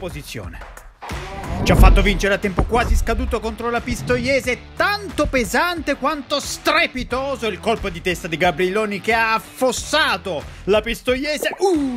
posizione. Ci ha fatto vincere a tempo quasi scaduto contro la Pistoiese, tanto pesante quanto strepitoso il colpo di testa di Gabrielloni che ha affossato la Pistoiese.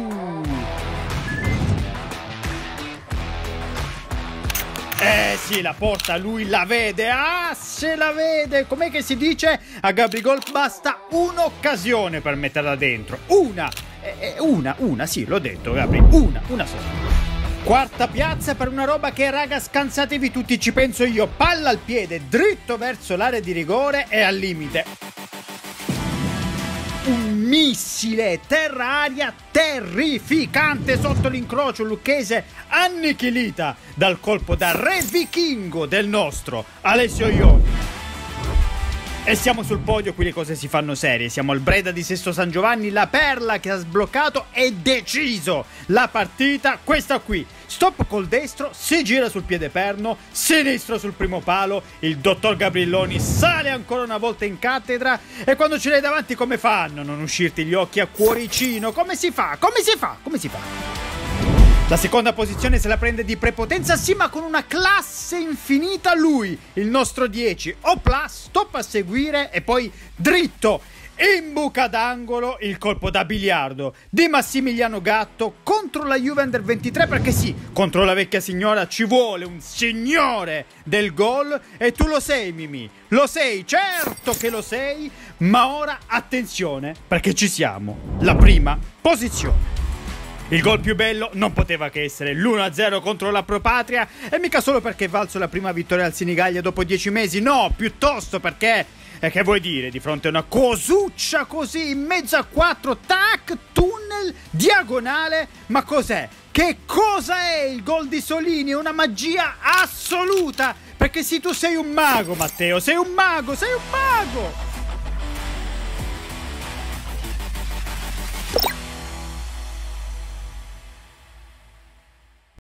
Sì, la porta, lui la vede, se la vede, com'è che si dice? A Gabrigol basta un'occasione per metterla dentro, una, sì, l'ho detto Gabri, una sola. Quarta piazza per una roba che, raga, scansatevi tutti, ci penso io, palla al piede, dritto verso l'area di rigore e al limite. Un missile terra-aria terrificante sotto l'incrocio, Lucchese annichilita dal colpo da re vichingo del nostro Alessio Ioni. E siamo sul podio, qui le cose si fanno serie, siamo al Breda di Sesto San Giovanni, la perla che ha sbloccato e deciso la partita, questa qui. Stop col destro, si gira sul piede perno, sinistro sul primo palo, il dottor Gabrielloni sale ancora una volta in cattedra e quando ce l'hai davanti come fanno a non uscirti gli occhi a cuoricino? Come si fa? La seconda posizione se la prende di prepotenza, sì, ma con una classe infinita lui, il nostro 10. Opla, stop a seguire e poi dritto in buca d'angolo il colpo da biliardo di Massimiliano Gatto contro la Juve Under 23, perché sì, contro la vecchia signora ci vuole un signore del gol e tu lo sei, Mimì, lo sei, certo che lo sei, ma ora attenzione perché ci siamo, la prima posizione. Il gol più bello non poteva che essere l'1-0 contro la Propatria, e mica solo perché è valso la prima vittoria al Senigallia dopo 10 mesi, no, piuttosto perché, che vuoi dire, di fronte a una cosuccia così, in mezzo a 4, tac, tunnel, diagonale, ma cos'è? Che cosa è il gol di Solini? Una magia assoluta, perché sì, tu sei un mago, Matteo, sei un mago!